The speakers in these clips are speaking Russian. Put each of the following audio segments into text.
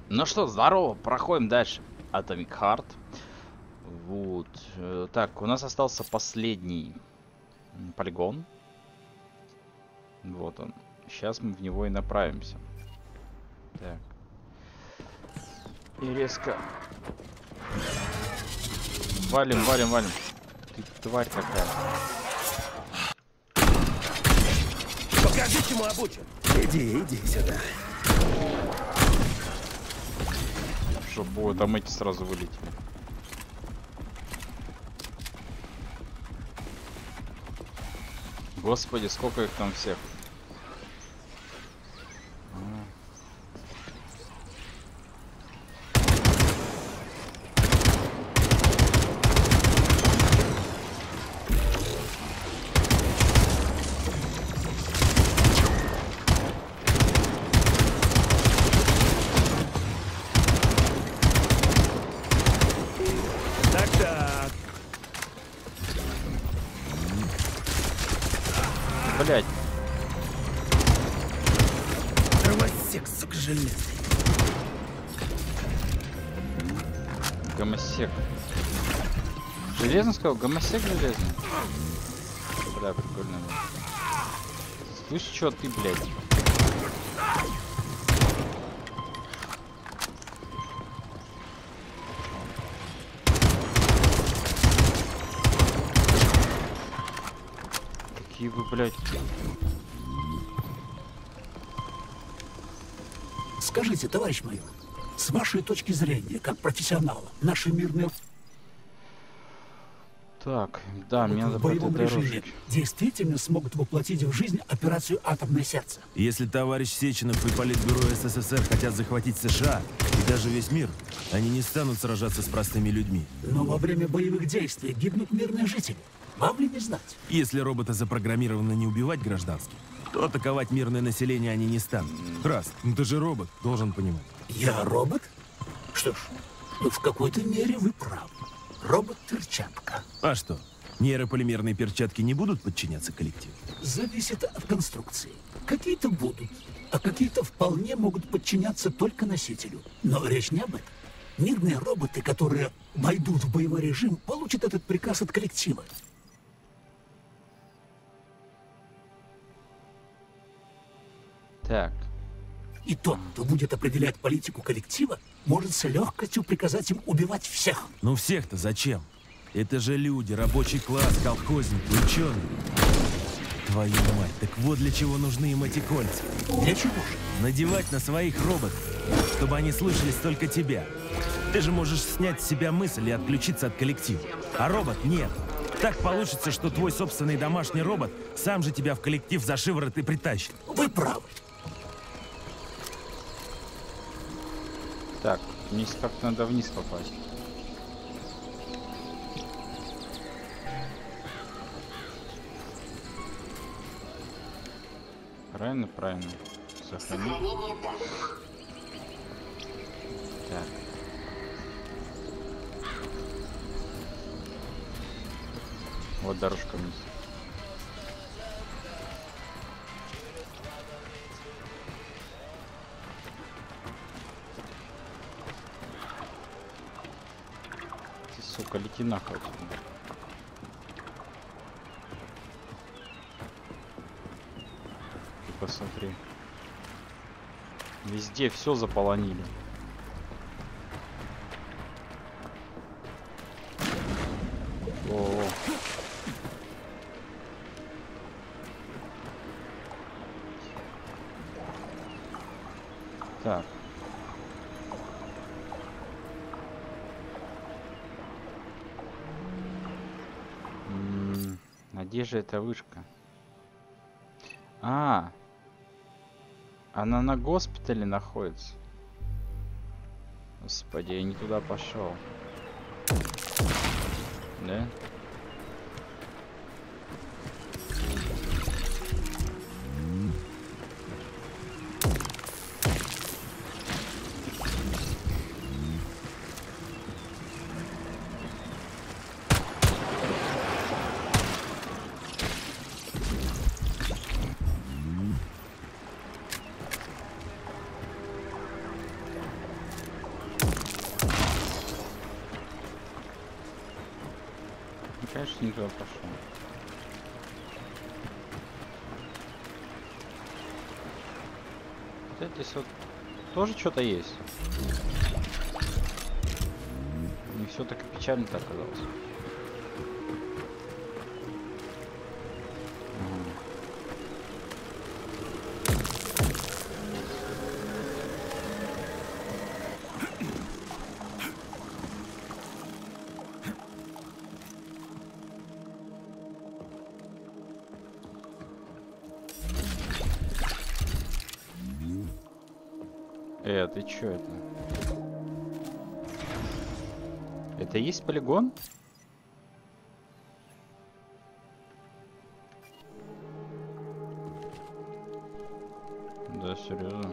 Ну что, здорово, проходим дальше. Atomic Heart. Вот. Так, у нас остался последний полигон. Вот он. Сейчас мы в него и направимся. Так. И резко... Валим, валим, валим. Ты тварь какая. Покажи, чему обучен. Иди сюда. Чтобы там эти сразу вылетели. Господи, сколько их там всех. Так-так. Блять. Дровосек, сука, железный. Гомосек. Железный сказал? Гомосек железный? Бля, прикольно. Слышь, чё ты, блядь? Какие вы, блядь? Скажите, товарищ майор, с вашей точки зрения, как профессионала, наши мирные Так, да, мне надо в боевом режиме поддорожить. действительно смогут воплотить в жизнь операцию «Атомное сердце». Если товарищ Сеченов и Политбюро СССР хотят захватить США и даже весь мир, они не станут сражаться с простыми людьми. Но во время боевых действий гибнут мирные жители. Вам ли не знать? Если роботы запрограммированы не убивать гражданских, то атаковать мирное население они не станут. Краст, ну ты же робот, должен понимать. Я робот? Что ж, в какой-то мере вы правы. Робот-перчатка. А что, нейрополимерные перчатки не будут подчиняться коллективу? Зависит от конструкции. Какие-то будут, а какие-то вполне могут подчиняться только носителю. Но речь не об этом. Мирные роботы, которые войдут в боевой режим, получат этот приказ от коллектива. Так, И тот, кто будет определять политику коллектива, может с легкостью приказать им убивать всех. Ну всех-то зачем? Это же люди, рабочий класс, колхозники, ученые. Твою мать, так вот для чего нужны им эти кольца. Для чего же? Надевать на своих роботов, чтобы они слышались только тебя. Ты же можешь снять с себя мысль и отключиться от коллектива. А робот нет. Так получится, что твой собственный домашний робот сам же тебя в коллектив за шиворот и притащит. Вы правы. так, мне как-то надо вниз попасть. Правильно, правильно. Сохранить. Так. Вот дорожка вниз. Ты, сука, лети нахуй отсюда. Ты посмотри. Везде все заполонили. О. Так. А где же эта вышка? А, она на госпитале находится. Господи, я не туда пошел. Да? конечно, не туда пошел. Вот здесь вот тоже что-то есть. Не все так и печально-то оказалось. Ты чё это? Это и есть полигон? Да, серьезно.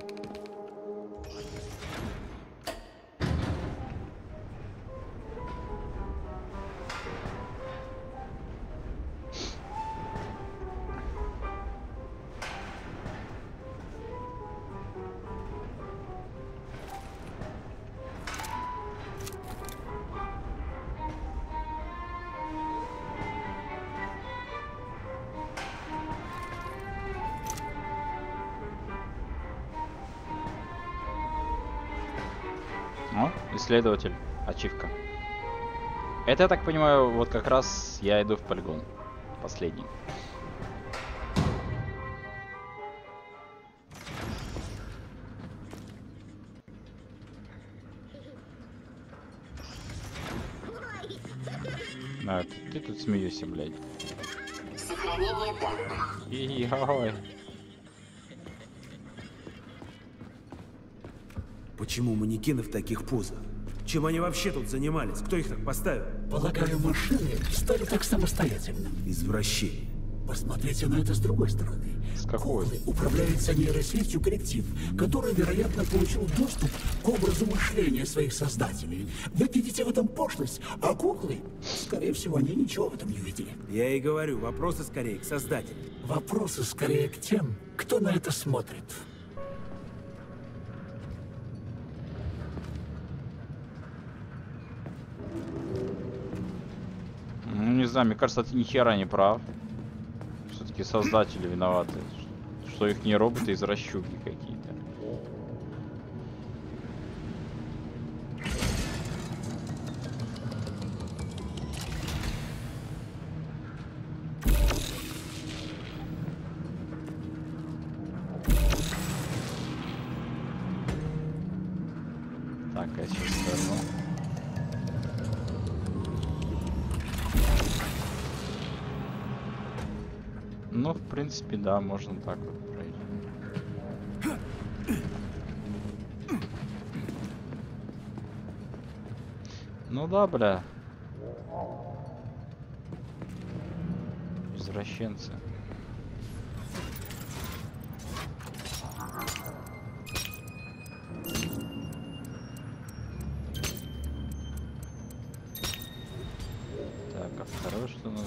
О, исследователь. Ачивка. Это, я так понимаю, вот как раз я иду в полигон. Последний. А, ты тут смеешься, блядь. Сохранение данных. И-ой. Почему манекены в таких позах? Чем они вообще тут занимались? Кто их так поставил? Полагаю, машины стали так самостоятельно. Извращение. Посмотрите на это с другой стороны. С какой? Куклы управляется нейросетью коллектив, который, вероятно, получил доступ к образу мышления своих создателей. Вы видите в этом пошлость, а куклы, скорее всего, они ничего в этом не видели. Я и говорю, вопросы скорее к создателю. Вопросы скорее к тем, кто на это смотрит. Ну, не знаю, мне кажется, ты ни хера не прав. Все-таки создатели виноваты. Что их не роботы, извращуги какие-то. Так, я сейчас скажу. Ну, в принципе, да, можно так вот пройти. Ну да, бля. Извращенцы. Так, а второе что у нас?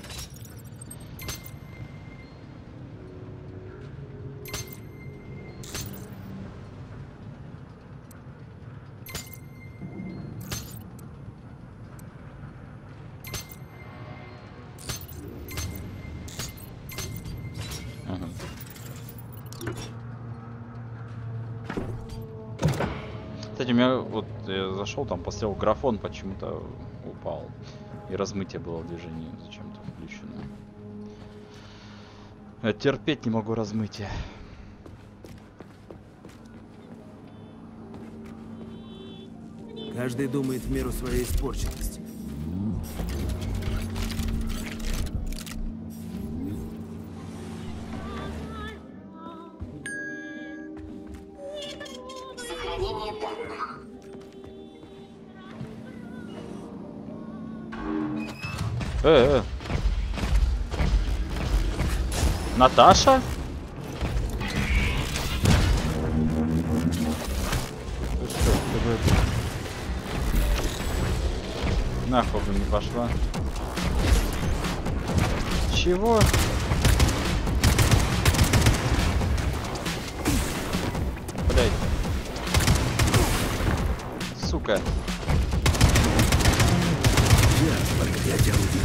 Кстати, у меня вот я зашел, там поставил графон, почему-то упал. И размытие было в движении зачем-то включено. Я терпеть не могу размытие. Каждый думает в меру своей испорченности. Сохранение данных. Наташа? Ты что, нахуй бы не пошла. Чего? Блять. нельзя подгонять орудие.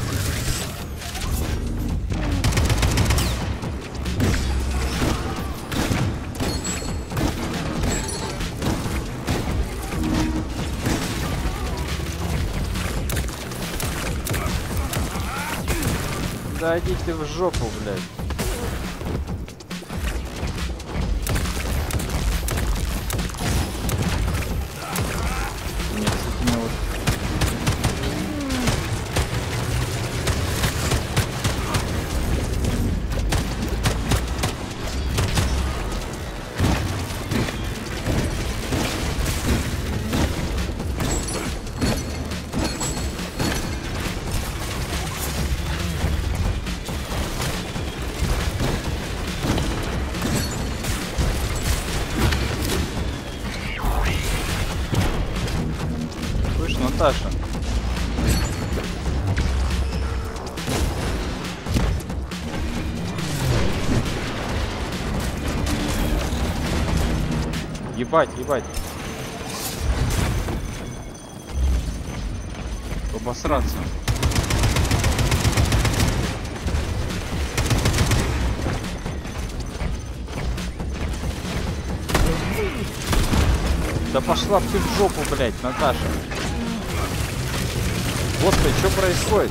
Да идите в жопу, блядь. Нет, с этими вот... Слышь, Наташа. Ебать, ебать. Обосраться. Да пошла ты в жопу, блядь, Наташа. Господи, что происходит?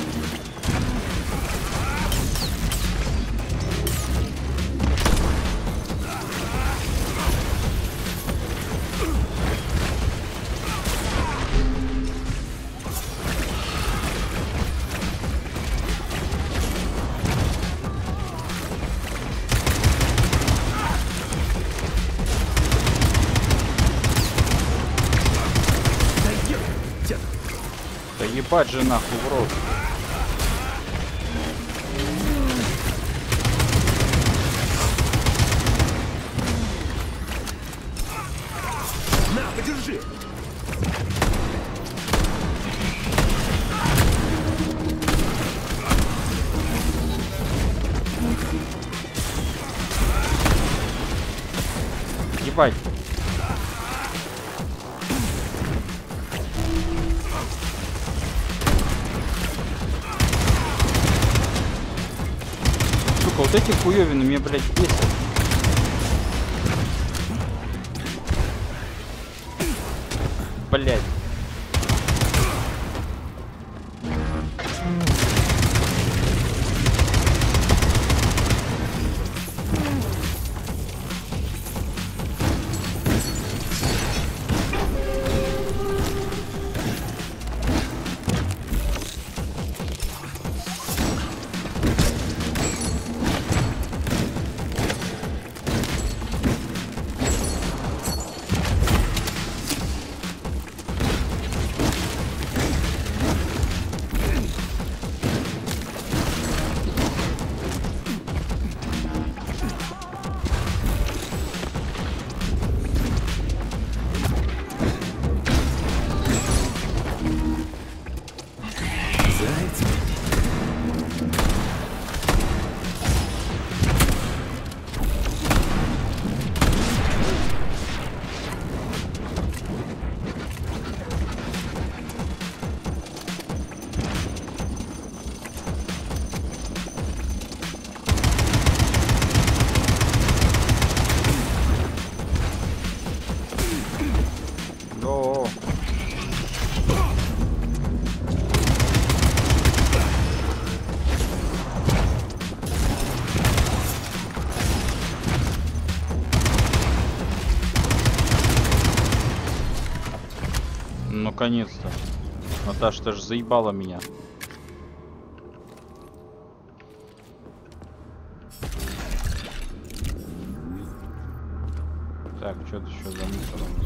Да ебать же нахуй в рот. На, подержи! Ебать. Сука, вот эти хуёвины меня, блядь, бесят. Блядь. О. Наконец-то. Наташа, ты же заебала меня. Так, что-то еще за мусором.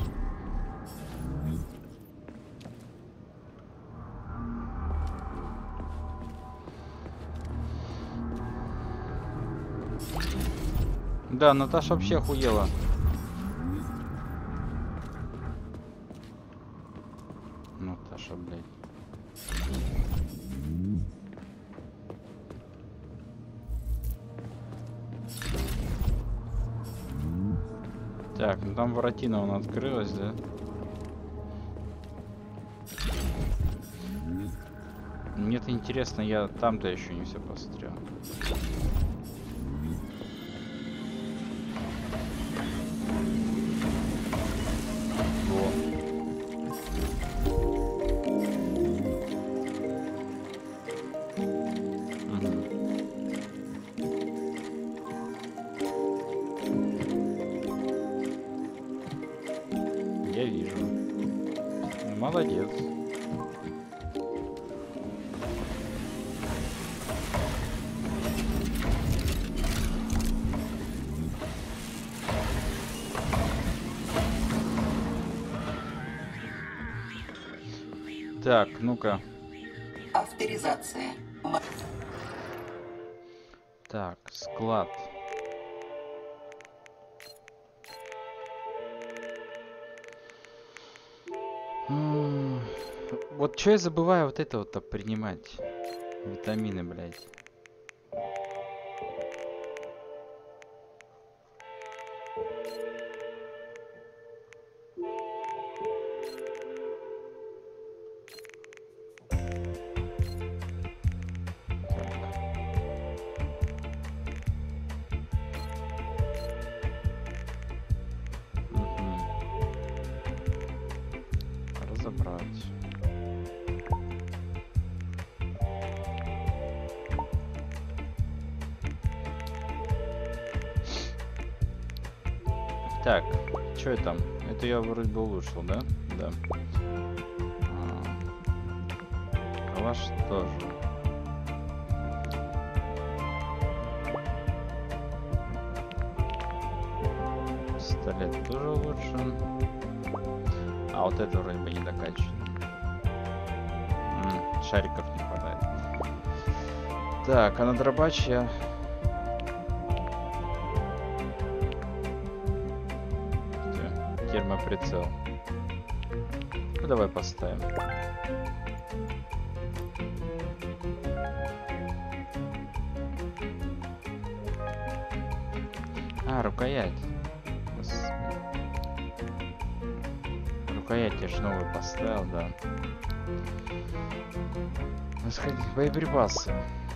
Да, Наташа вообще охуела. Наташа, блядь. Так, ну там воротина вон открылась, да? Мне-то интересно, я там-то еще не все посмотрел. Я вижу. Молодец. Так, ну-ка. Авторизация. Так, склад. Вот что я забываю вот это вот принимать. Витамины, блядь. Разобрать. Так, что это там? Это я вроде бы улучшил, да? Да. Калаш тоже. Пистолет тоже улучшен. А вот это вроде бы не докачано. Шариков не хватает. Так, а на дробач я... Термоприцел. Ну, давай поставим. А, рукоять. Рукоять я же новую поставил, да. Надо сходить в боеприпасы.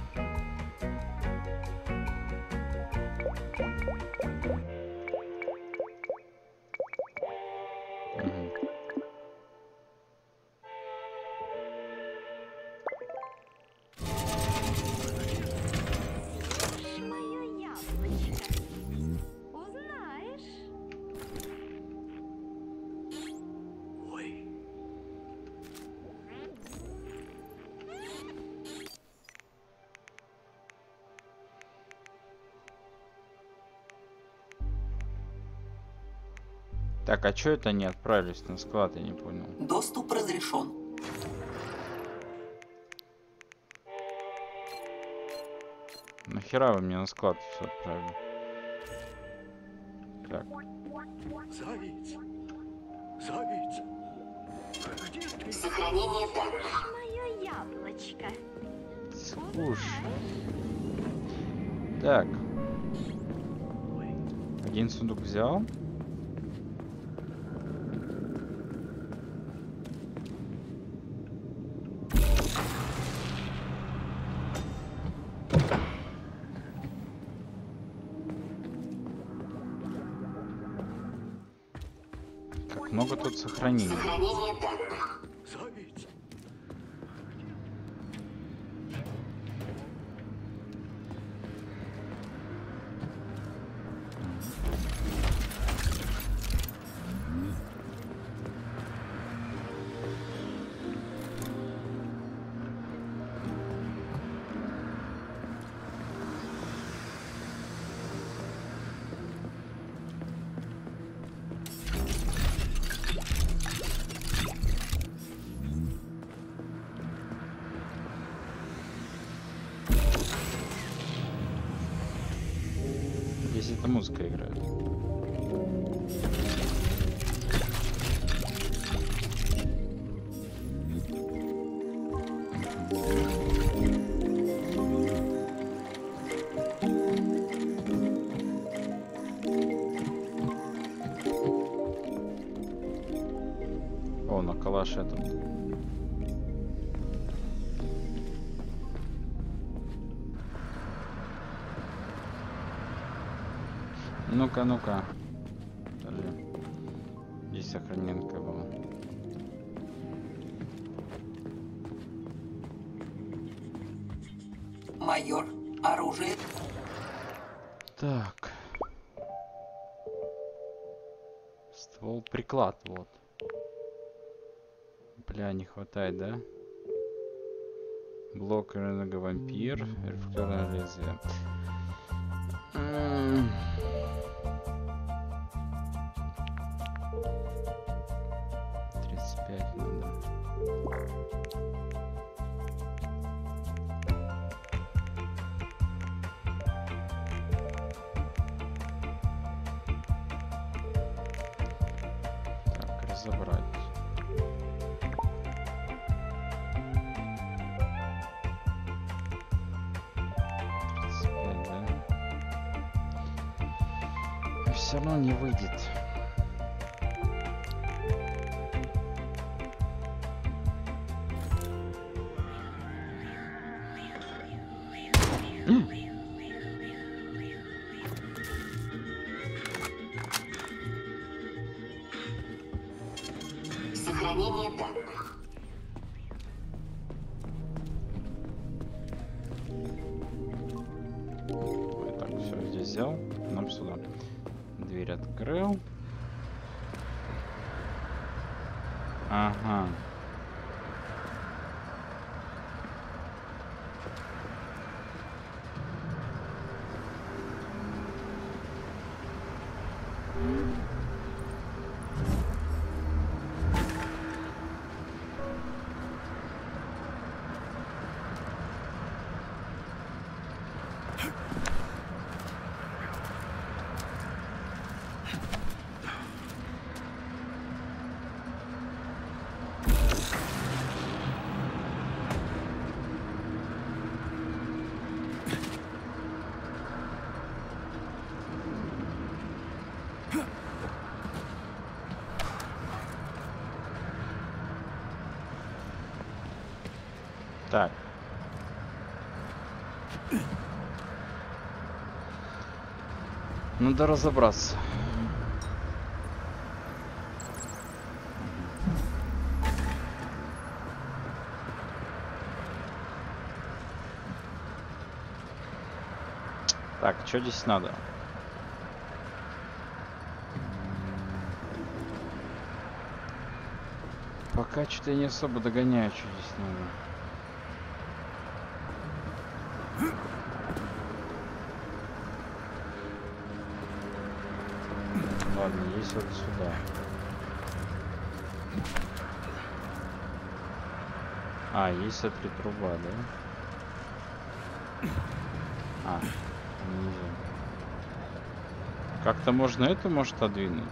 Так, а чё это они отправились на склад, я не понял. Доступ разрешен. Нахера вы мне на склад все отправили? Так. Заяц! Заяц! Где ты? Сохранение данных. Мое яблочко. Слушай. Так. Один сундук взял. Как много тут сохранений. Сохранение данных. Заяц! Если это музыка играет. О, на калаш этот. Ну-ка, ну-ка. Здесь сохраненка была. Майор, оружие. Так. Ствол, приклад, вот. Бля, не хватает, да? Блок вампир, рефлекторное лезвие. 35 надо. Так, разобрать. Все равно не выйдет. Сохранение данных. Так, все, здесь взял. Нам сюда. Дверь открыл. Ага. Так. Надо разобраться. Так, что здесь надо? Пока что-то я не особо догоняю, что здесь надо. Ладно, есть вот сюда. А, есть смотри, труба, да? А, нельзя. Как-то можно эту, может, отдвинуть?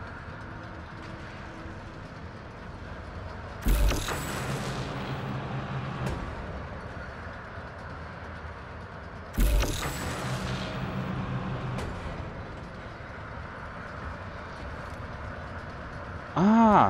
А!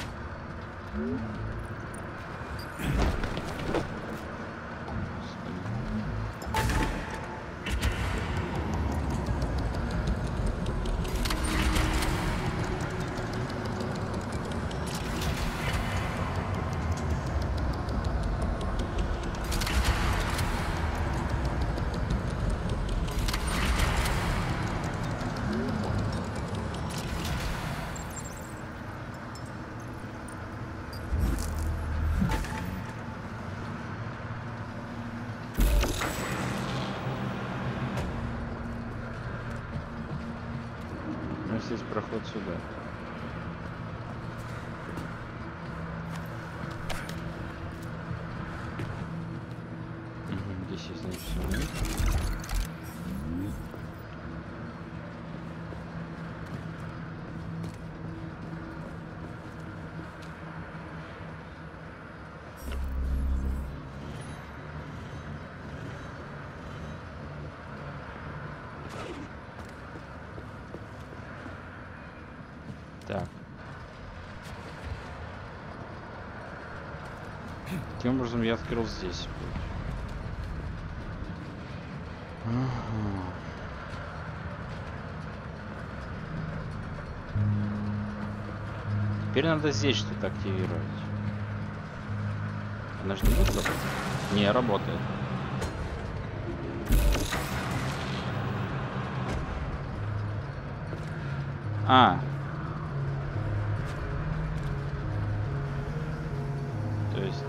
Здесь проход сюда. Угу, здесь есть, значит, все. Так. Таким образом я открыл здесь. Ага. Теперь надо здесь что-то активировать. Она же не будет работать? Не, работает. А. То есть...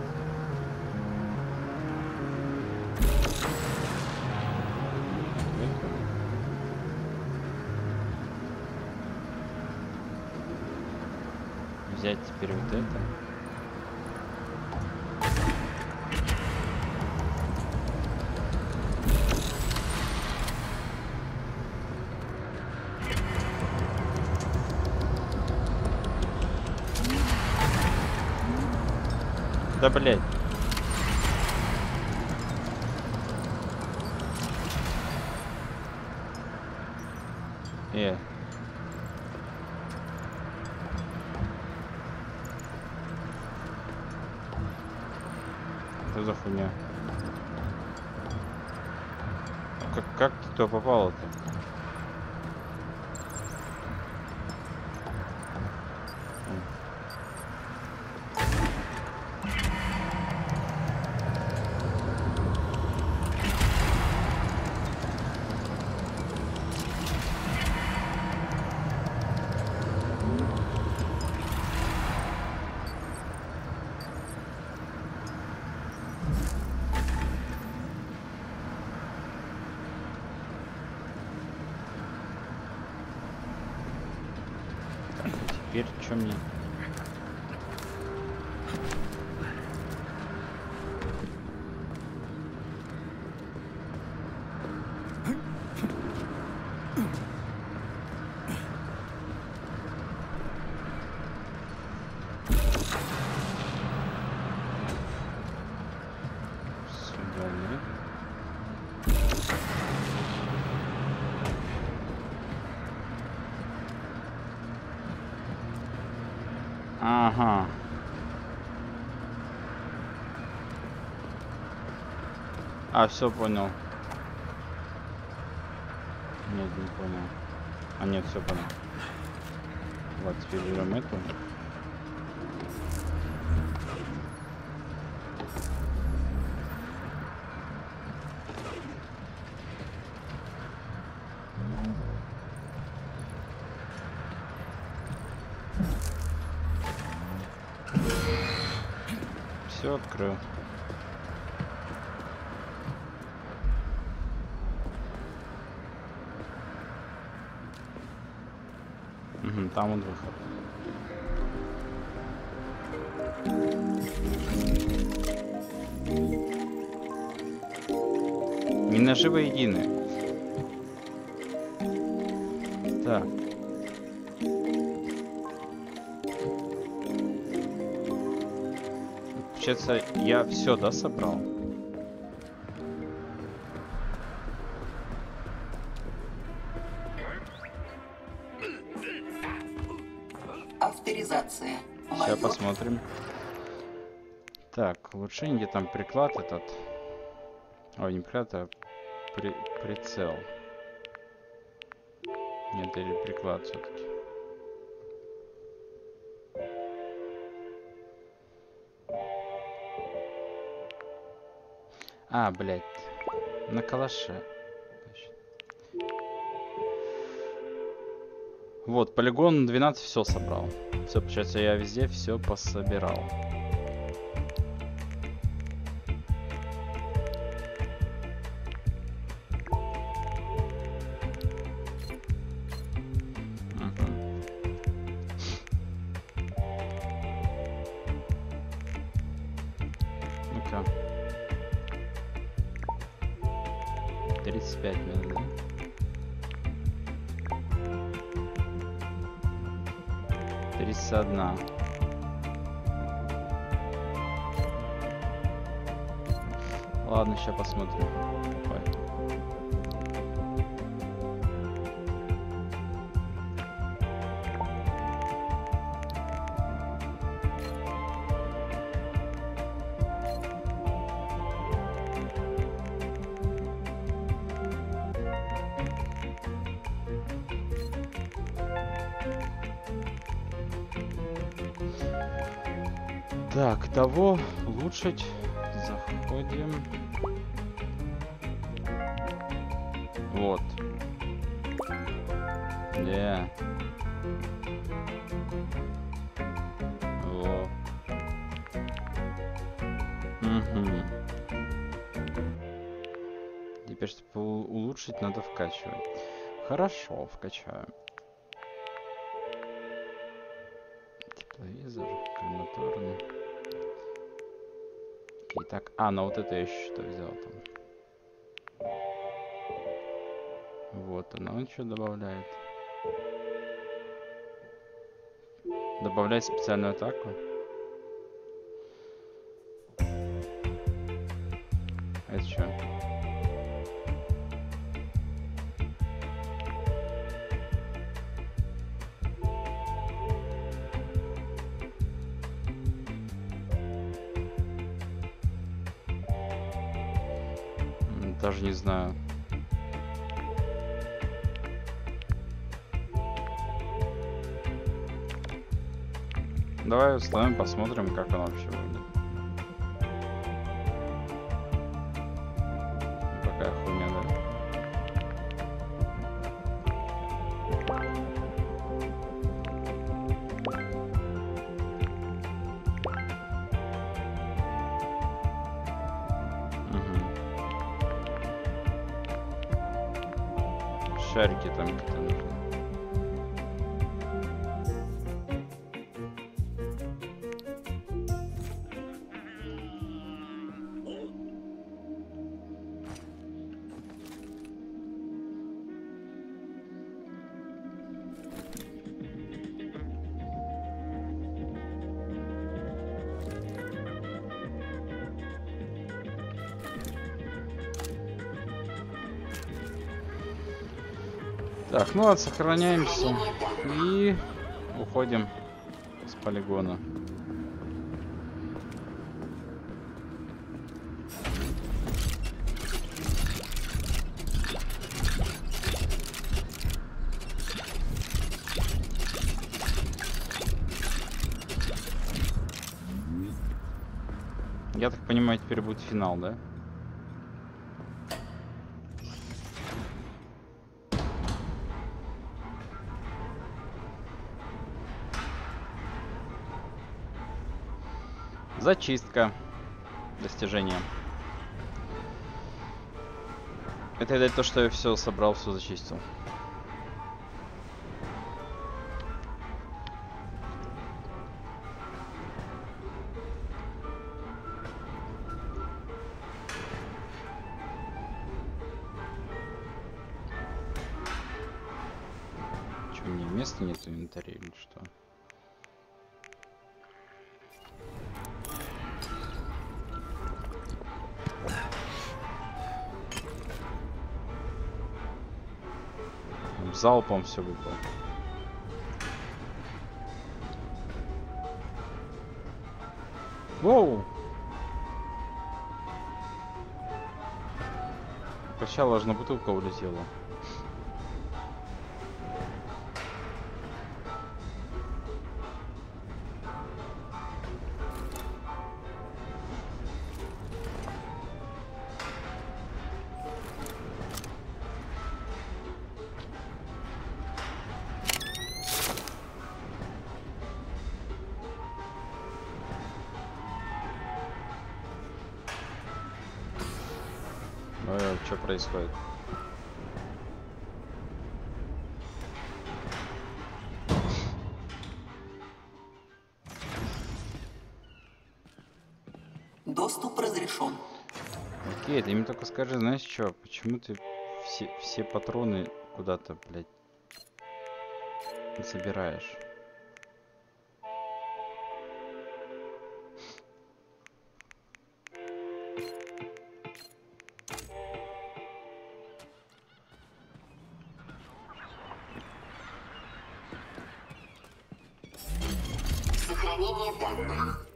Взять теперь вот это. Да блять. Что за хуйня? Как ты туда попало-то? Теперь что мне? Ага. А, все понял. Нет, не понял. А нет, все понял. Вот, теперь берем эту. Все открыл. Угу, там он выход. Не наживы едины. Так. Получается, я все, да, собрал? Авторизация. Сейчас посмотрим. Так, улучшение, где там приклад этот. Ой, не приклад, а прицел. Нет, или приклад все-таки. А, блядь. На калаше. Вот, полигон 12 все собрал. Все, получается, я везде все пособирал. Ну-ка. 35 минут, да? Одна. Ладно, сейчас посмотрим. Давай. Так, того улучшить. Заходим. Вот. Yeah. Во. Угу. Теперь, чтобы улучшить, надо вкачивать. Хорошо, вкачаю. Тепловизор, крематорный. Окей, так. А, ну вот это я еще что взял там. Вот она, он что добавляет? Добавляет специальную атаку. Это что? Даже не знаю. Давай установим, посмотрим, как оно вообще выглядит. Какая хуйня, да? Шарики там как-то нужны. Так, ну ладно, сохраняемся и уходим с полигона. Я так понимаю, теперь будет финал, да? Зачистка. Достижение. Это, видать, то, что я все собрал, все зачистил. Че, мне места нет в инвентаре или что? Залпом все выпало. Воу! Сначала аж на бутылку улетела. Что происходит? Доступ разрешен. Окей, ты мне только скажи, знаешь что? Почему ты все патроны куда-то, блядь, забираешь? Сохранение данных.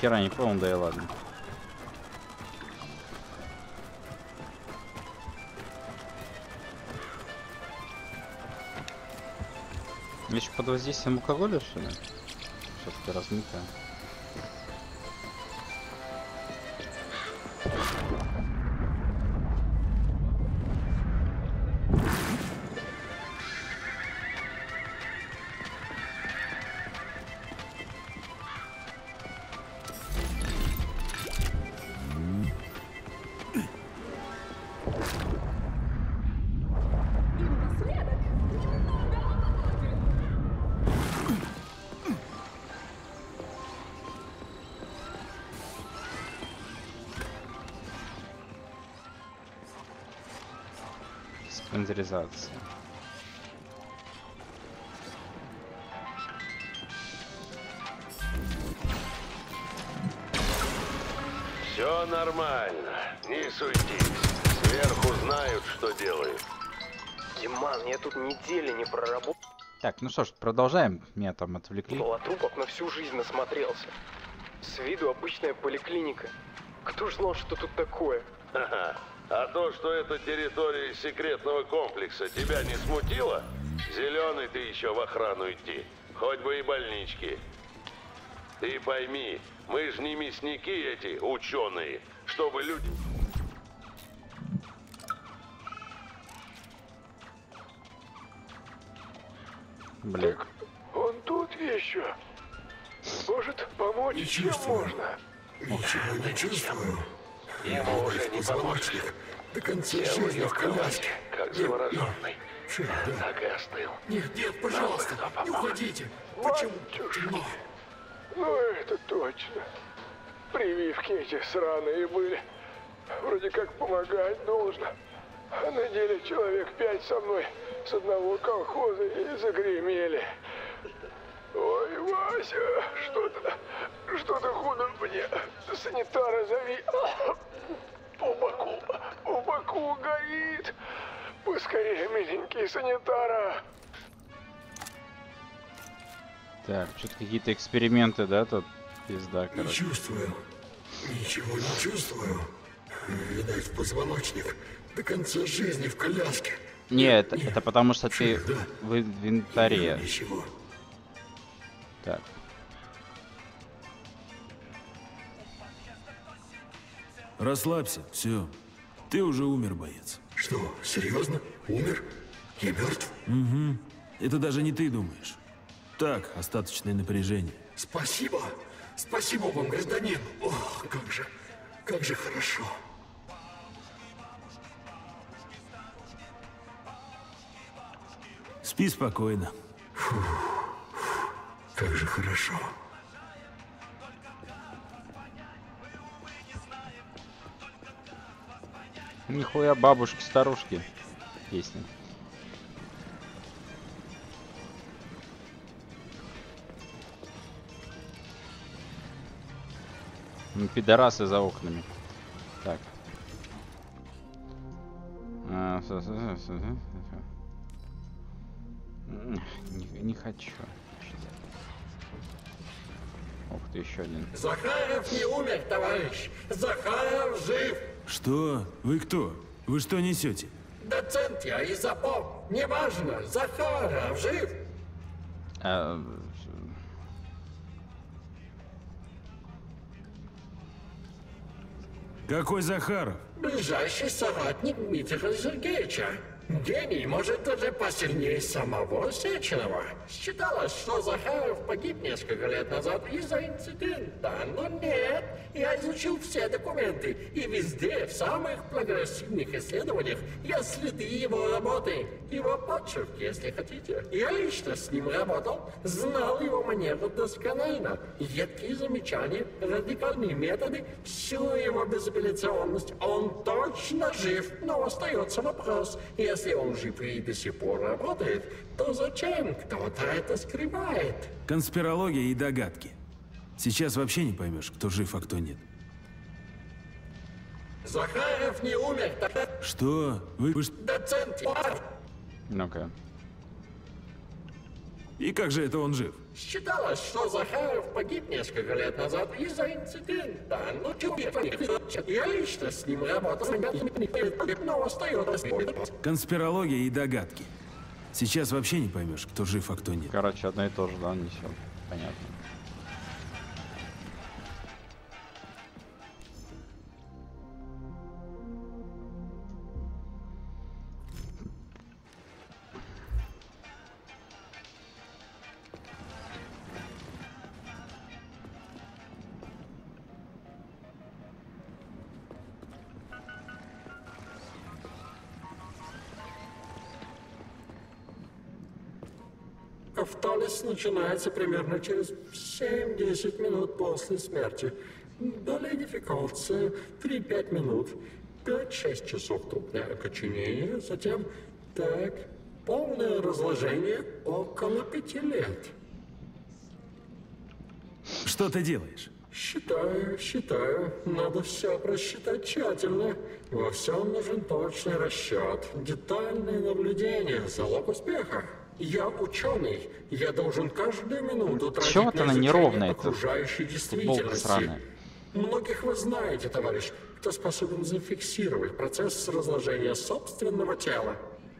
хера не понял, да и ладно. Еще под воздействием алкоголя, что ли? Все-таки размытая. Спонсоризация. Все нормально, не суетись. Сверху знают, что делают. Диман, я тут недели не проработал. Так, ну что ж, продолжаем. Меня там отвлекли. О трупах на всю жизнь насмотрелся. С виду обычная поликлиника. Кто ж знал, что тут такое? Ха-ха. А то, что это территория секретного комплекса, тебя не смутило? Зеленый ты еще в охрану идти. Хоть бы и больнички. Ты пойми, мы ж не мясники эти, ученые, чтобы люди... Блин. Так он тут еще. Может, помочь, Не чем чувствую. можно? Ничего не чувствую. Ему уже не поможешь. До конца Сел у жизни нее в в кровати, коляске. как завороженный. Шеф, да. Так и остыл. Нет, пожалуйста, не уходите. Почему? Батюшки. Ну это точно. Прививки эти сраные были. Вроде как помогать должно. А на деле человек 5 со мной с одного колхоза и загремели. Ой, Вася, что-то худо мне. Санитара зови. В боку горит. Поскорее, миленький, санитара. Так, что-то какие-то эксперименты, да, тут пизда, Не короче. чувствую. Ничего не чувствую. Видать, позвоночник до конца жизни в коляске. Не, это потому что ты Шеф, да. в инвентаре. Ничего. Так. Расслабься, все. Ты уже умер, боец. Что, серьезно? Умер? Я мертв? Угу. Это даже не ты думаешь. Так, остаточное напряжение. Спасибо. Спасибо вам, гражданин. Ох, как же хорошо. Спи спокойно. Как же хорошо. Нихуя бабушки-старушки. Песня. Ну, пидорасы за окнами. Так. Не хочу. Ох ты, еще один. Захаров не умер, товарищ. Захаров жив. Что? Вы кто? Вы что несете? Доцент я и запом. Неважно, Захаров жив. Какой Захаров? Ближайший соратник Дмитрия Сергеевича. Гений, может, даже посильнее самого Сеченова. Считалось, что Захаров погиб несколько лет назад из-за инцидента. Но нет, я изучил все документы. И везде, в самых прогрессивных исследованиях, я следы его работы. Его почерк, если хотите. Я лично с ним работал, знал его манеру досконально. Едкие замечания, радикальные методы, всю его безапелляционность. Он точно жив, но остается вопрос. Если он жив и до сих пор работает, то зачем кто-то это скрывает? Конспирология и догадки. Сейчас вообще не поймешь, кто жив, а кто нет. Захаров не умер, Что? Вы доцент. Ну-ка. И как же это он жив? Считалось, что Захаров погиб несколько лет назад из-за инцидента. Но я лично с ним работал, но остается. Конспирология и догадки. Сейчас вообще не поймешь, кто жив, а кто нет. Короче, одно и то же, да, несет. Понятно. Автолиз начинается примерно через 7-10 минут после смерти. Далее дефекация 3-5 минут. 5-6 часов трупное окоченение. Затем, полное разложение около 5 лет. Что ты делаешь? Считаю. Надо все просчитать тщательно. Во всем нужен точный расчет. Детальное наблюдение – залог успеха. Я ученый. Я должен каждую минуту тратить Чё вот на она изучение неровная, окружающей футболка действительности. сраная. Многих вы знаете, товарищ, кто способен зафиксировать процесс разложения собственного тела.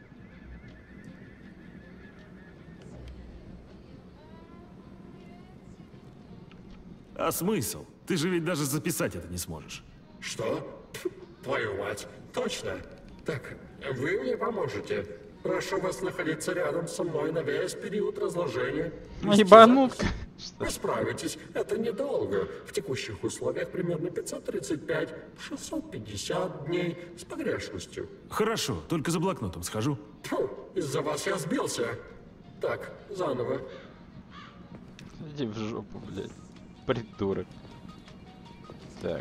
А смысл? Ты же ведь даже записать это не сможешь. Что? Твою мать. Точно. Так, вы мне поможете. Прошу вас находиться рядом со мной на весь период разложения. Ну, ебанутка. Вы справитесь. Это недолго. В текущих условиях примерно 535-650 дней с погрешностью. Хорошо, только за блокнотом схожу. Фу, из-за вас я сбился. Так, заново. Иди в жопу, блядь. Придурок. Так.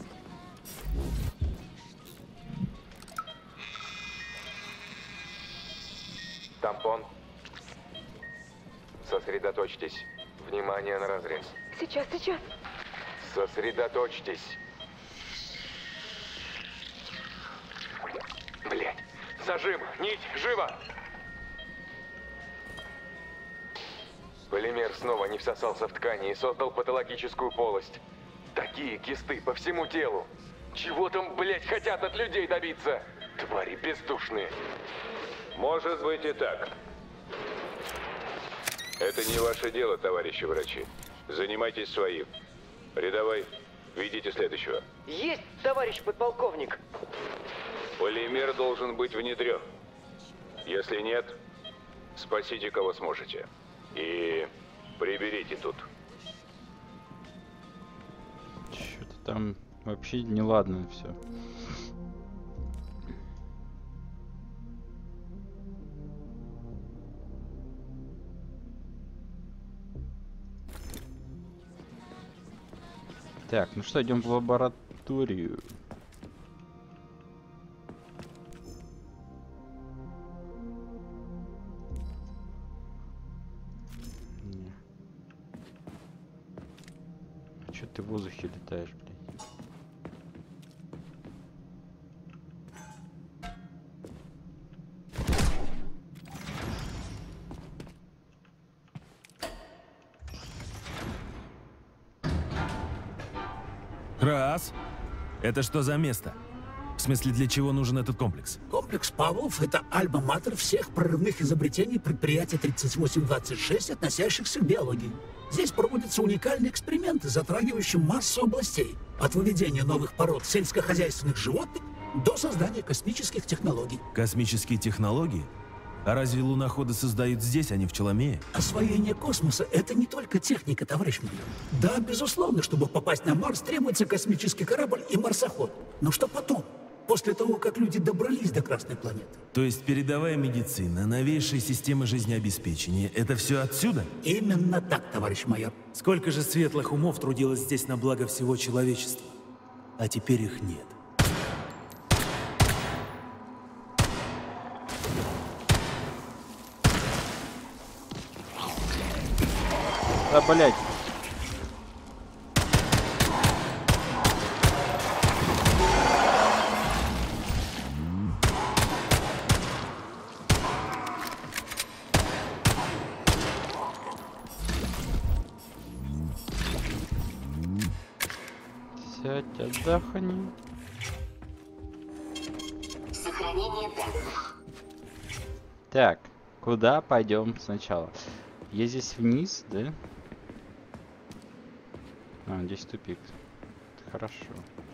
Тампон. Сосредоточьтесь. Внимание на разрез. Сейчас. Сосредоточьтесь. Блять. Зажим. Нить. Живо. Полимер снова не всосался в ткани и создал патологическую полость. Такие кисты по всему телу. Чего там, блять, хотят от людей добиться? Твари бездушные. Может быть и так. Это не ваше дело, товарищи врачи. Занимайтесь своим. Рядовой, ведите следующего. Есть, товарищ подполковник. Полимер должен быть внедрен. Если нет, спасите кого сможете. И приберите тут. Что-то там вообще неладно все. Так, ну что, идем в лабораторию. Не. А чё ты в воздухе летаешь, блядь? Раз. Это что за место? В смысле, для чего нужен этот комплекс? Комплекс Павлов — это альма-матер всех прорывных изобретений предприятия 3826, относящихся к биологии. Здесь проводятся уникальные эксперименты, затрагивающие массу областей. От выведения новых пород сельскохозяйственных животных до создания космических технологий. Космические технологии? А разве луноходы создают здесь, а не в Челомее? Освоение космоса — это не только техника, товарищ майор. Да, безусловно, чтобы попасть на Марс, требуется космический корабль и марсоход. Но что потом? После того, как люди добрались до Красной планеты. То есть передовая медицина, новейшие системы жизнеобеспечения — это все отсюда? Именно так, товарищ майор. Сколько же светлых умов трудилось здесь на благо всего человечества, а теперь их нет. Да, блять. Сдохни. Сохранение данных. Так, куда пойдем сначала? Я здесь вниз, да? А, здесь тупик. Это хорошо.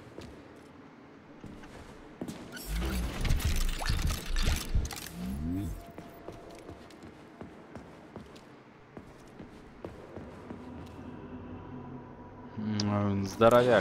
Здоровяк.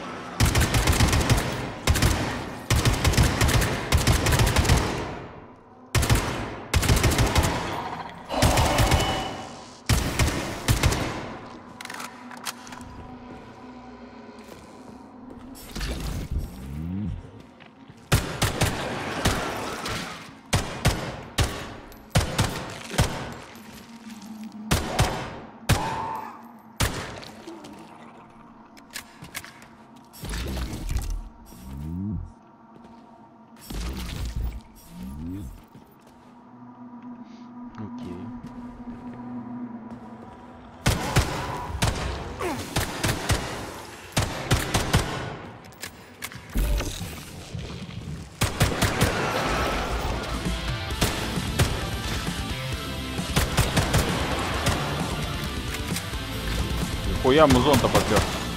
Хуя музон-то подпер.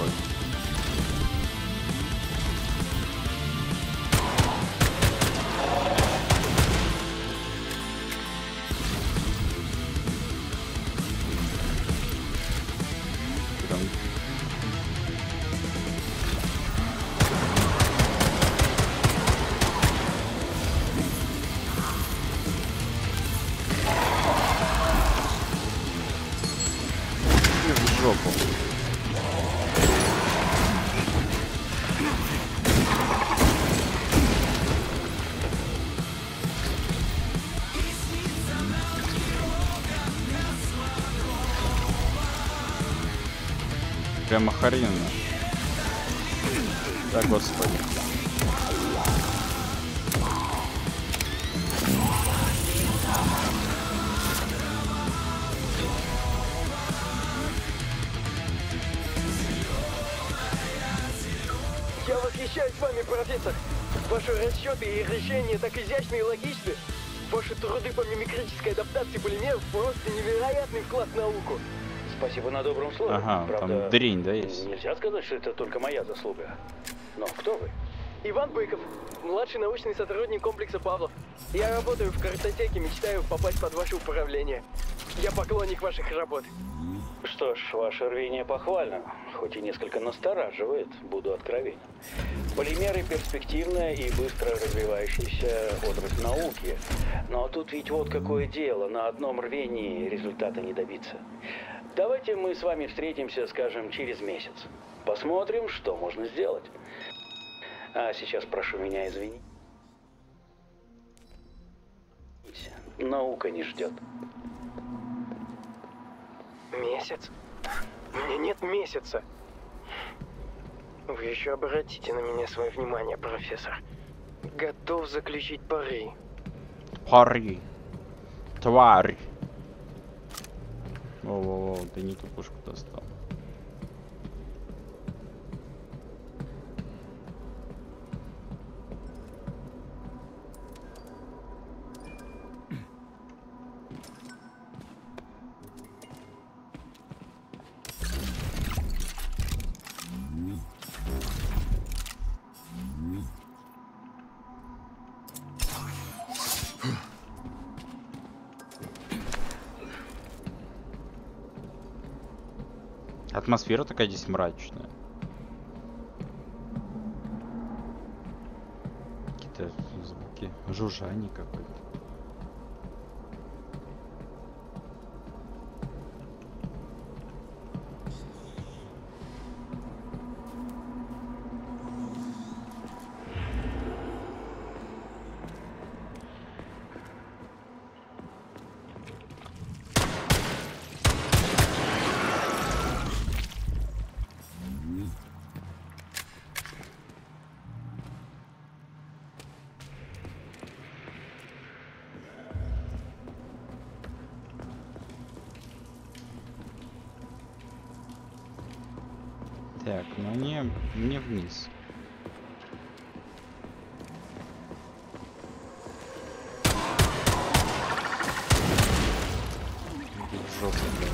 Прямо охрененно. Да, господи. Я восхищаюсь вами, профессор. Ваши расчеты и решения так изящны и логичны. Ваши труды по мимикрической адаптации полимеров просто невероятный вклад в науку. Спасибо на добром слове. Ага, правда, там дрень, да, есть? Нельзя сказать, что это только моя заслуга. Но кто вы? Иван Быков, младший научный сотрудник комплекса Павлов. Я работаю в картотеке, мечтаю попасть под ваше управление. Я поклонник ваших работ. Что ж, ваше рвение похвально, хоть и несколько настораживает, буду откровенен. Полимеры — перспективная и быстро развивающаяся отрасль науки. Но тут ведь вот какое дело, на одном рвении результата не добиться. Давайте мы с вами встретимся, скажем, через месяц. Посмотрим, что можно сделать. А сейчас прошу меня извинить. Наука не ждет. Месяц? У меня нет месяца. Вы еще обратите на меня свое внимание, профессор. Готов заключить пари. Пари. Тварь. О, ты не ту пушку достал. Атмосфера такая здесь мрачная. Какие-то звуки, жужжание какое-то. Так, ну мне вниз. расположился, блядь.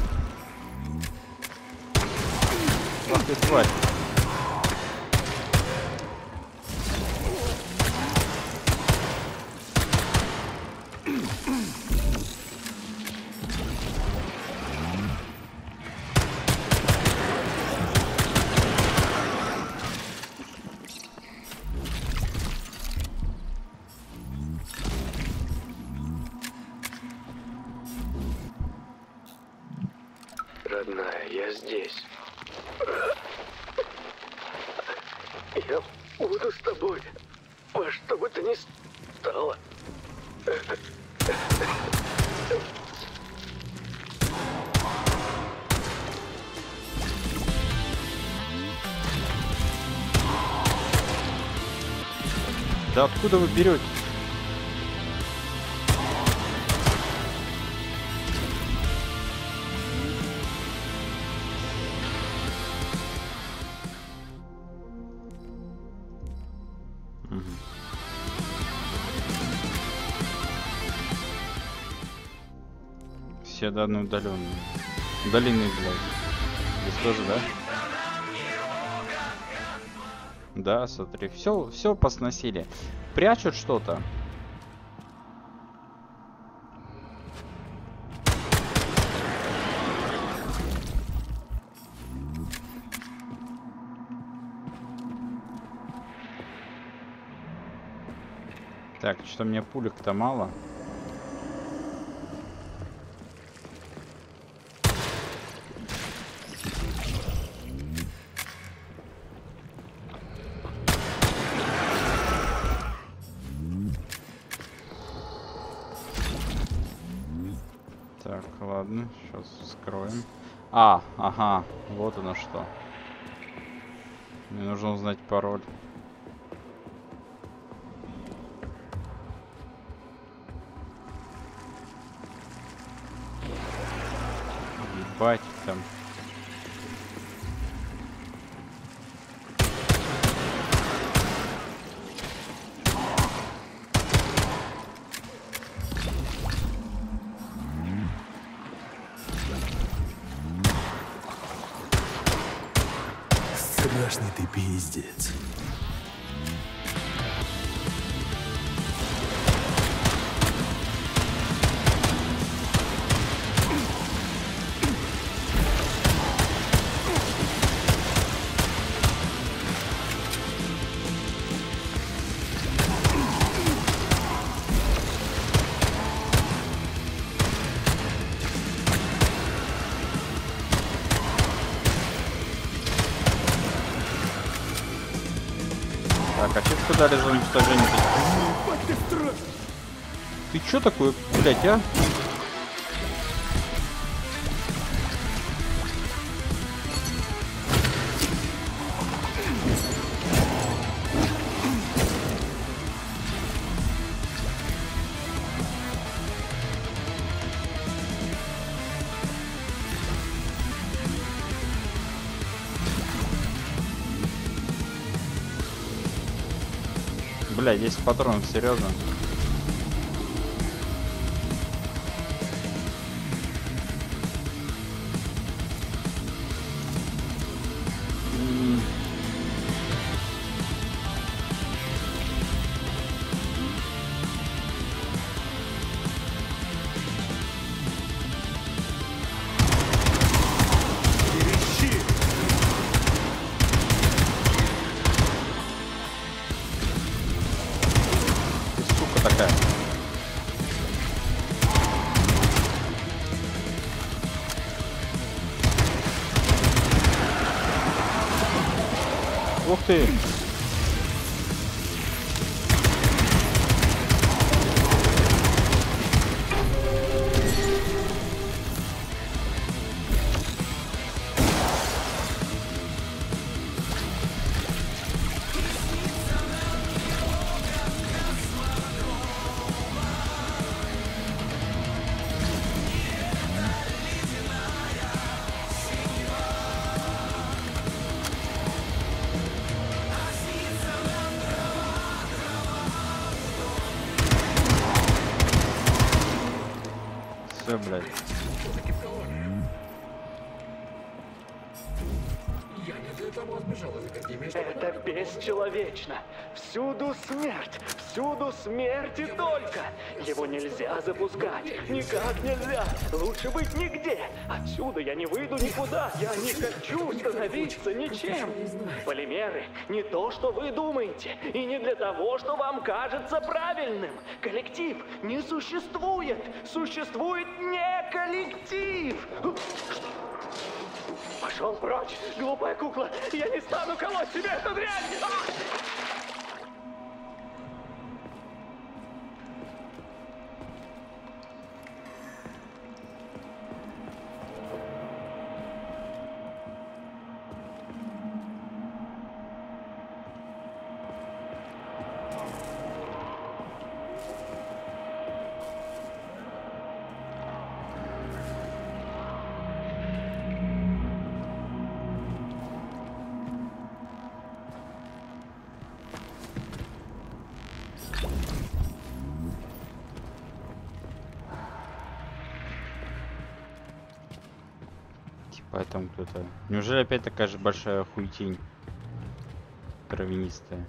Ах ты, тварь. Родная, я здесь. Я буду с тобой, во что бы то ни стало. Да откуда вы берете? Все данные удаленные. Удаленные, блядь. Здесь тоже, да? Да, смотри. Все посносили. Прячут что-то. Так, что мне пулек-то мало. Так, ладно, сейчас вскроем. Ага, вот оно что. Мне нужно узнать пароль. Ебать там. Страшный ты пиздец. Так, ачивку дали за уничтожение. Ты чё такое, блядь, а? Бля, 10 патронов, серьезно. Такая. Ух ты! Все, блядь. само сбежал из Академии. Это бесчеловечно. Всюду смерть и только. Его нельзя запускать. Никак нельзя. Лучше быть нигде. Отсюда я не выйду никуда. Я не хочу становиться ничем. Полимеры не то, что вы думаете. И не для того, что вам кажется правильным. Коллектив не существует. Существует не коллектив. Пошел прочь, глупая кукла. Я не стану колоть себе эту дрянь. Поэтому кто-то... Неужели опять такая же большая хуйтень? Травянистая.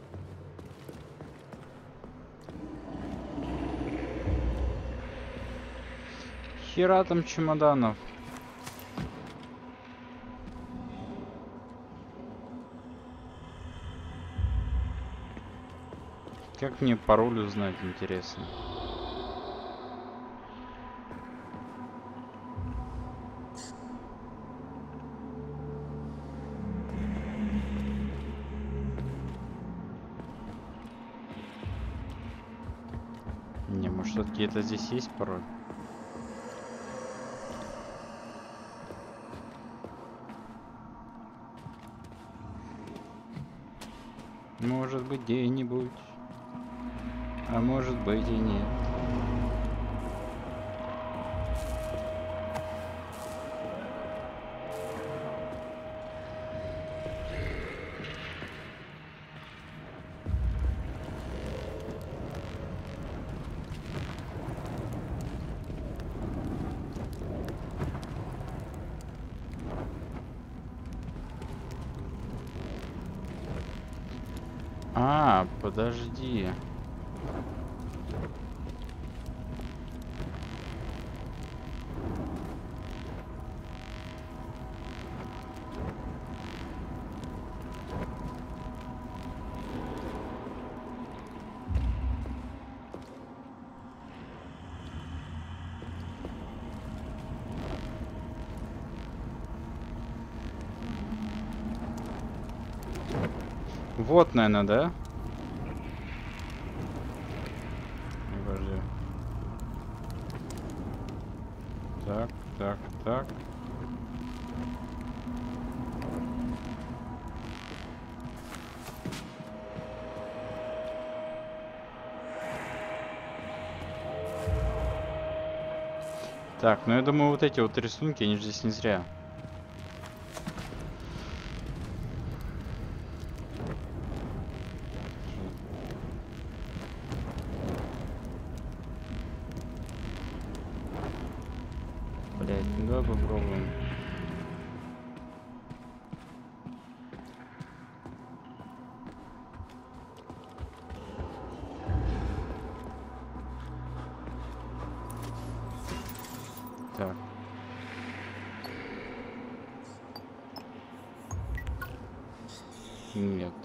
Хера там чемоданов. Как мне пароль узнать, интересно? Не, может, где-то здесь есть пароль? Может быть, где-нибудь. А может быть и нет. А, подожди. Вот, наверное, да? Подожди. Так, так, так. Так, ну я думаю, вот эти вот рисунки, они же здесь не зря. Блять, ну давай попробуем. Так. Нет.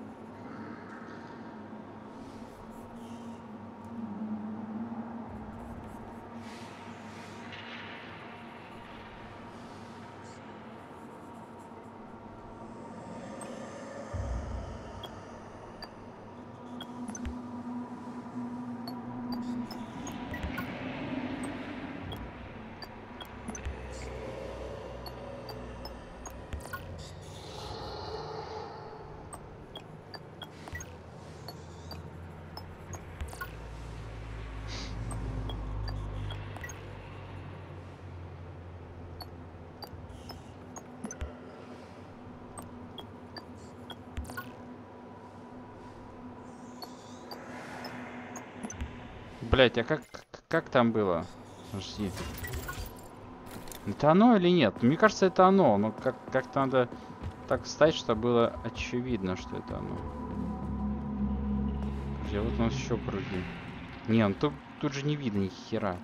Блять, а как там было? Подожди. Это оно или нет? Мне кажется, это оно, но как-то надо так встать, чтобы было очевидно, что это оно. Подожди, вот у нас еще круги. Не, он тут же не видно ни хера.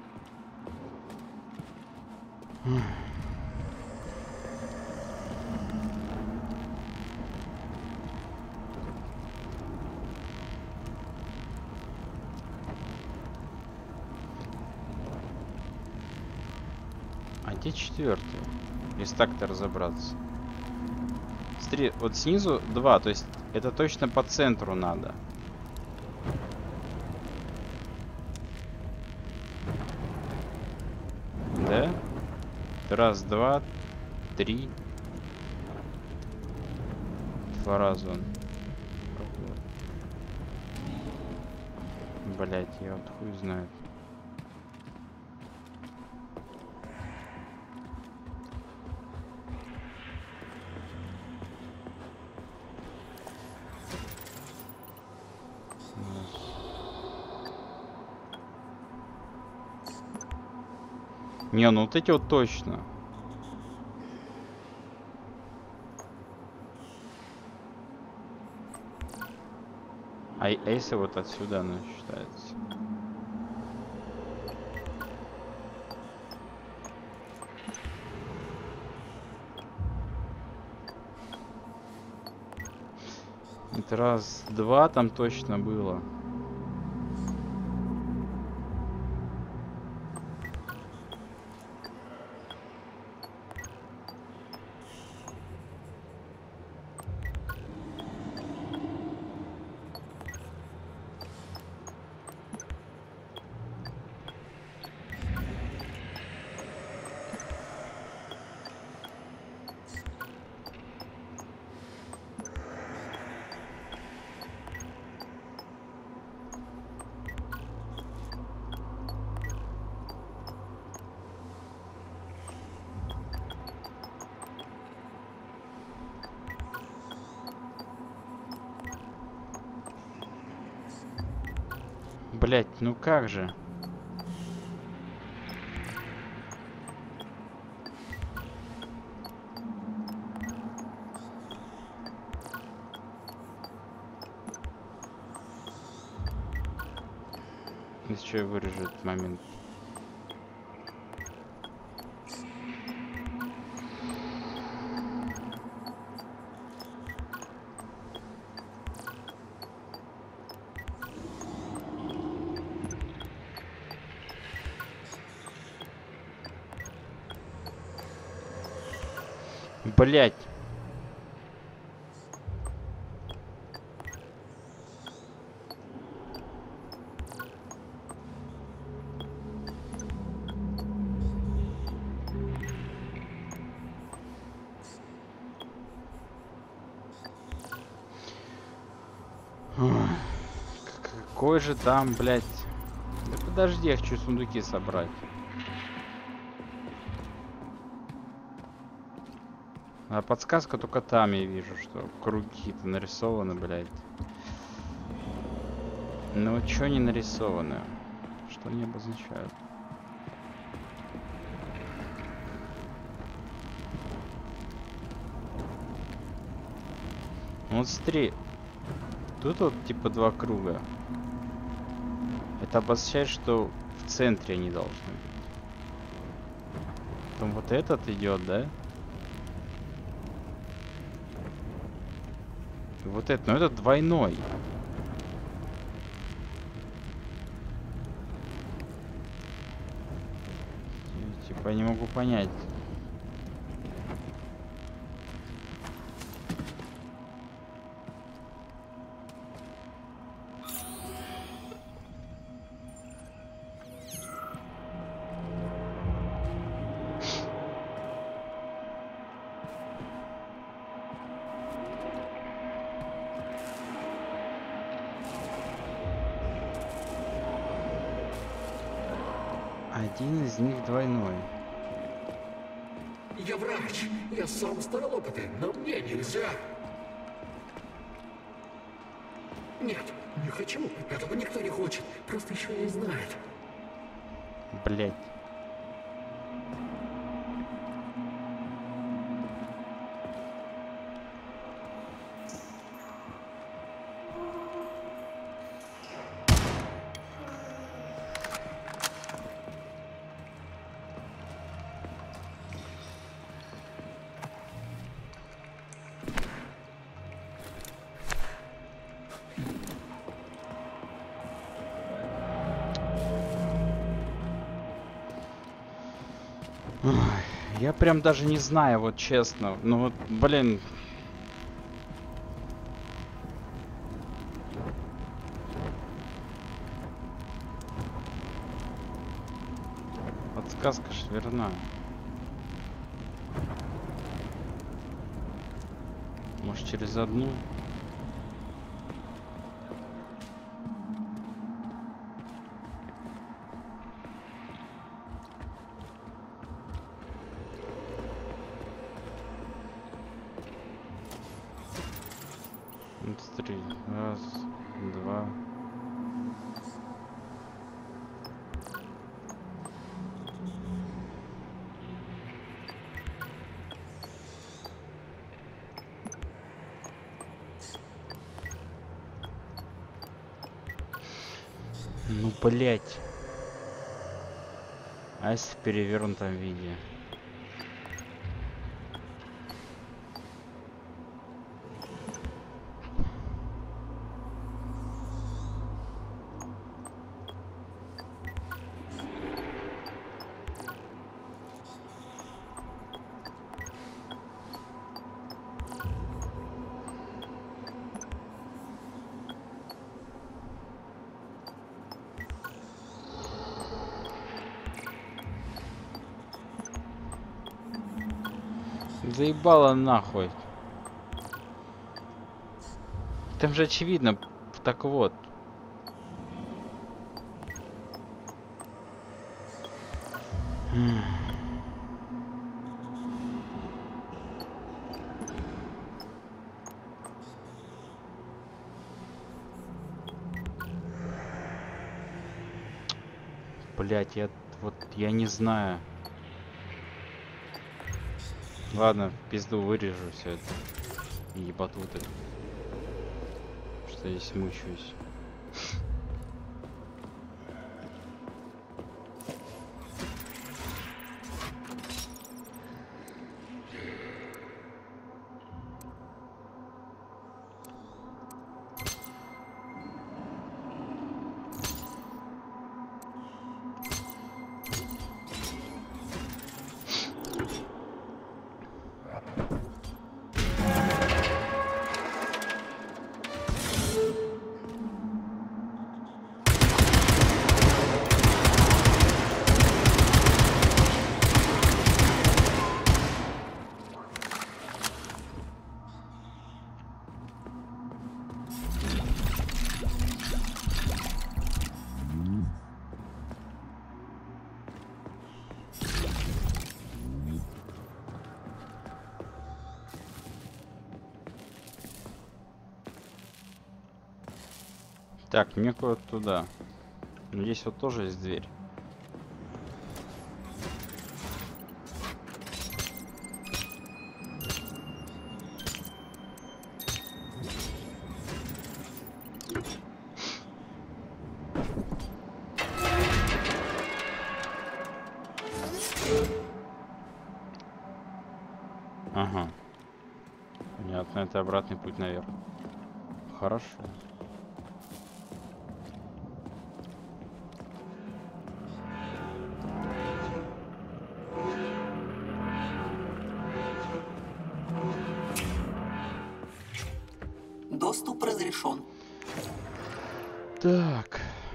А где четвертый? Если так-то разобраться. Смотри, вот снизу 2, то есть это точно по центру надо. Да? Раз, два, три. 2 раза он. Блять, я вот хуй знает. Не, ну вот эти вот точно. А если вот отсюда оно считается? Это раз, два там точно было. Блять, ну как же? Если что, я вырежу этот момент. Блять. Какой же там, блять. Да подожди, я хочу сундуки собрать. А подсказка только там я вижу, что круги-то нарисованы, блядь. Но вот что не нарисовано? Что они обозначают? Ну вот смотри. Тут вот типа 2 круга. Это обозначает, что в центре они должны быть. Потом вот этот идет, да? Вот это, но это двойной. Типа я не могу понять. Один из них двойной. Я врач. Я сам ставил опыты, но мне нельзя. Нет, не хочу. Этого никто не хочет. Просто еще не знает. Блять. Ой, я прям даже не знаю, вот честно. Ну вот, блин. Подсказка ж верна. Может, через одну? Вот смотри. Раз, два. Ну, блять. А если в перевернутом виде? Заебало нахуй. Там же очевидно. Так вот. Блять, я не знаю. Ладно, в пизду вырежу все это. Ебатуты. Что я здесь мучаюсь. Так, мне куда-то туда. Но здесь вот тоже есть дверь. Ага. Понятно, это обратный путь наверх. Хорошо. Доступ разрешен. Так.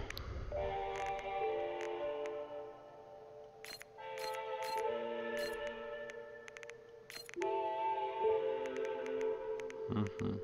Угу.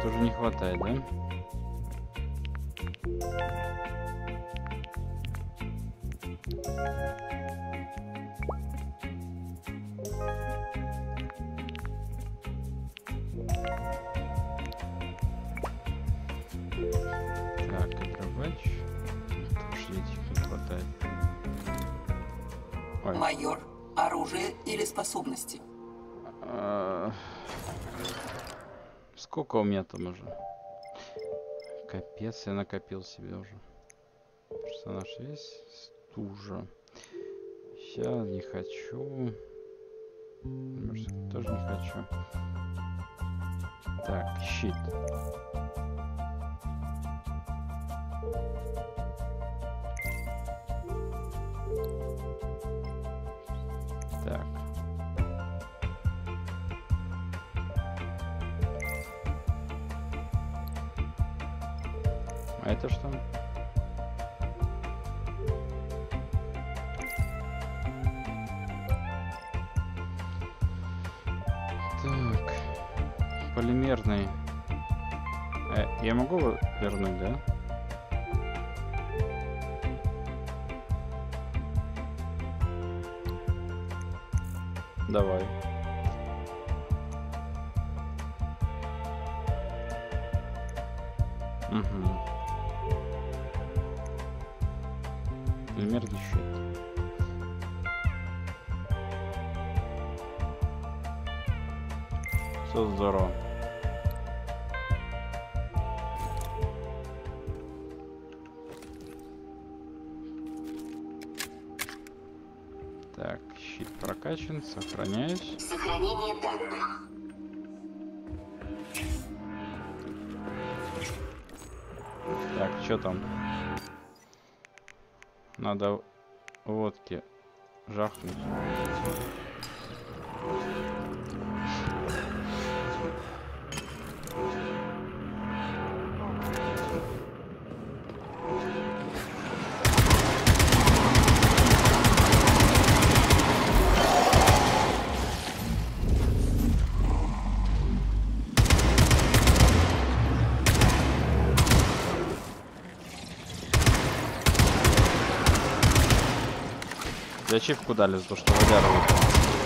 тоже не хватает, да? Так, игровач. Тоже этих не хватает. Ой. Майор, оружие или способности? Сколько у меня там уже? Капец, я накопил себе уже. Персонаж весь стужа. Сейчас не хочу. Тоже не хочу. Так, щит. Так. А это что? Так. Полимерный. Я могу вернуть, да? Давай. Угу. Полимерный щит. Все здорово. Так, щит прокачан, сохраняюсь. Сохранение данных. Так, что там? Надо водки жахнуть. Ачивку дали за то, что водяру выпал.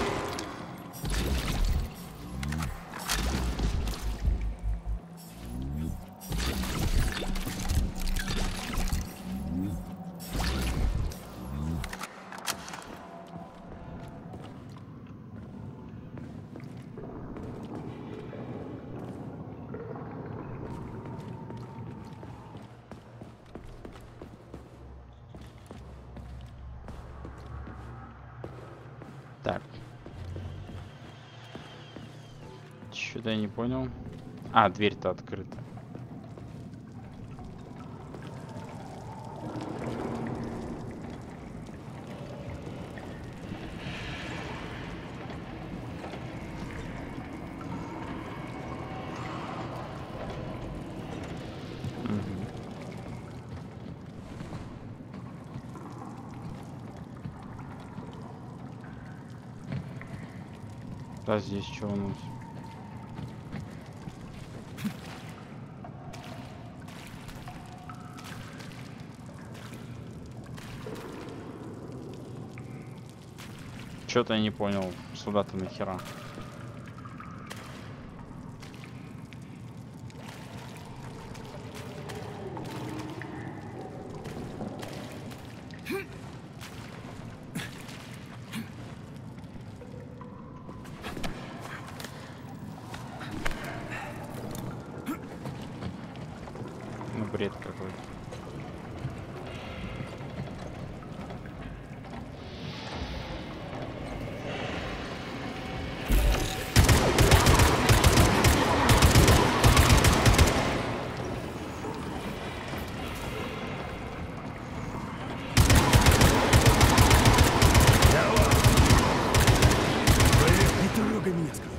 Так. Что-то я не понял. А, дверь-то открыта. А здесь что у нас? Что-то я не понял. Сюда-то нахера? Бред какой-то. Не трогай меня, сказал.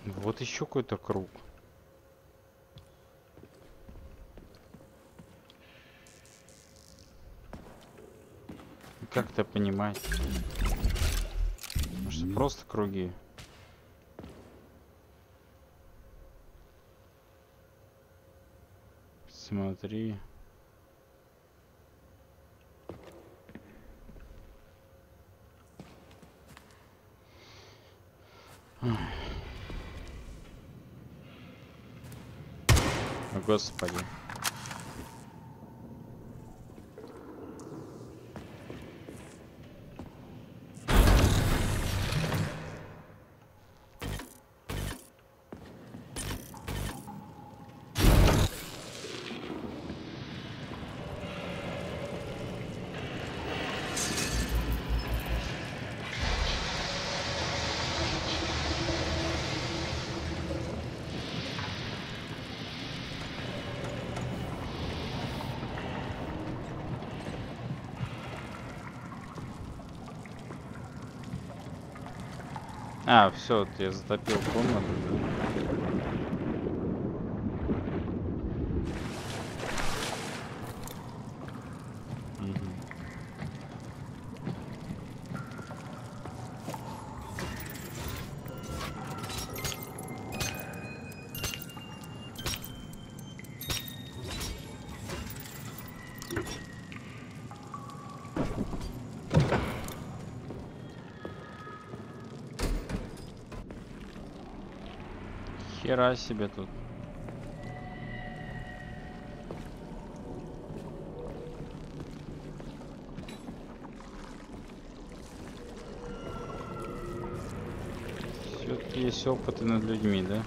Вот еще какой-то круг. Как это понимать? Потому что просто круги. Смотри. О, Господи. А, все, я затопил комнату. Хера себе тут. Все-таки есть опыты над людьми, да?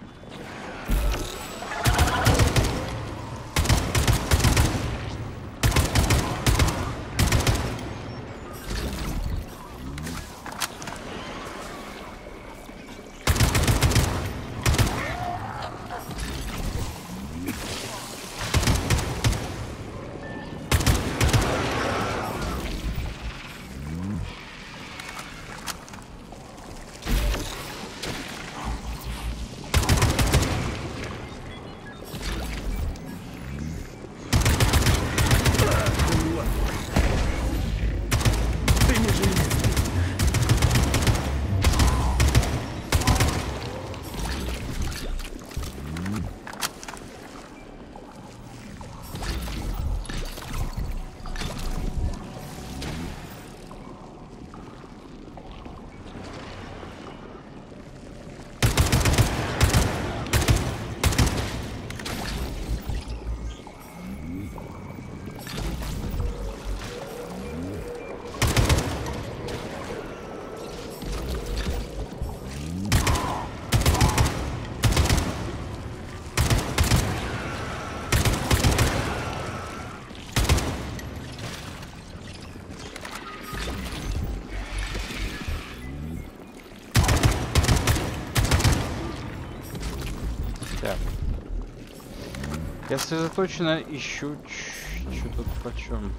Я сосредоточенно ищу, что тут почем.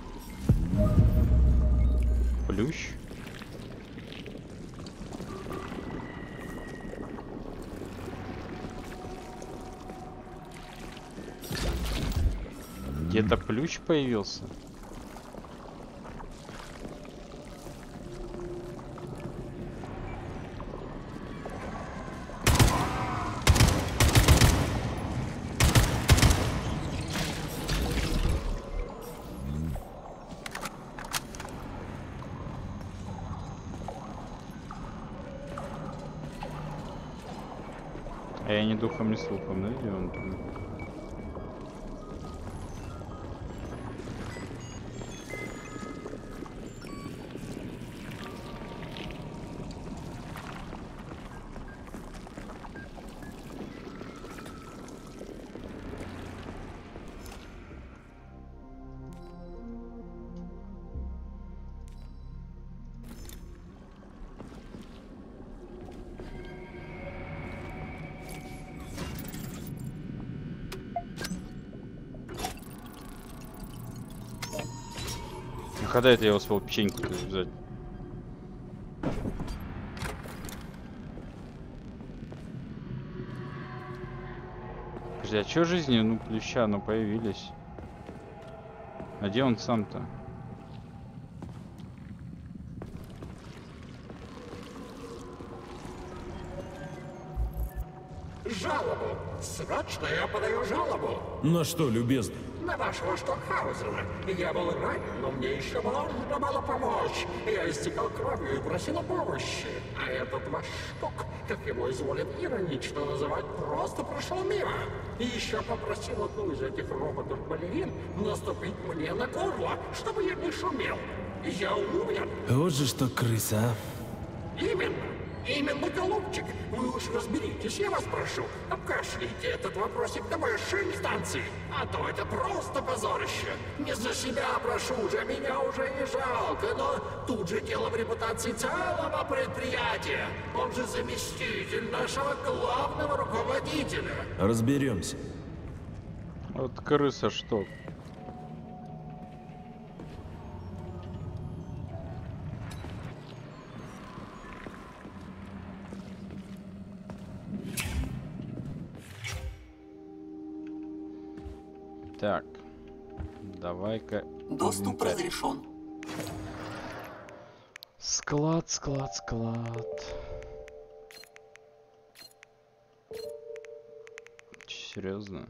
Плющ. Где-то плющ появился. А я ни духом, ни слухом, да, где он там? Когда это я успел печеньку взять? Подожди, а чё жизни, ну, плюща, ну, появились? А где он сам-то? Жалобу! Срочно я подаю жалобу! На что, любезный? На вашего Штокхаузена. Я был ранен, но мне еще можно было помочь. Я истекал кровью и просил о помощи. А этот ваш Шток, как его изволят иронично называть, просто прошел мимо. И еще попросил одну из этих роботов-балерин наступить мне на горло, чтобы я не шумел. Я умер. Вот же что крыса, а. Именно. Именно, голубчик. Вы уж разберитесь, я вас прошу. Обкашляйте этот вопросик на высшей инстанции. А то это просто позорище. Не за себя прошу, за меня уже не жалко, но тут же дело в репутации целого предприятия. Он же заместитель нашего главного руководителя. Разберемся. Вот крыса что? Так, давай-ка... Доступ разрешен. Склад. Серьезно?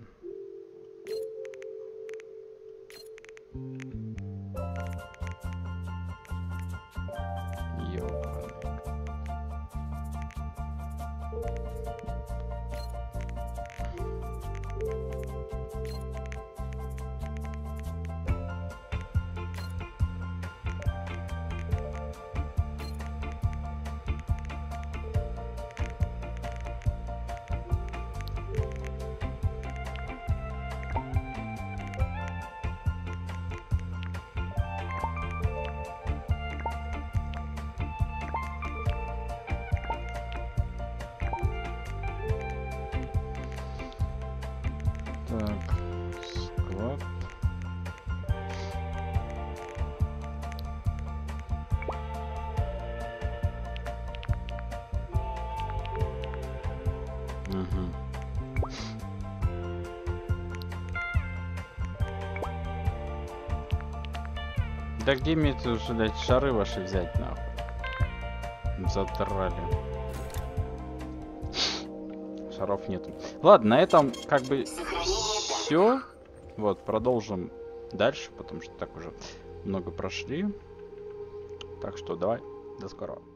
Так, склад. Угу. Да где мне тут, блядь, шары ваши взять, нахуй? Задрали. Шаров нету. Ладно, на этом как бы все. Вот, продолжим дальше, потому что так уже много прошли. Так что давай, до скорого.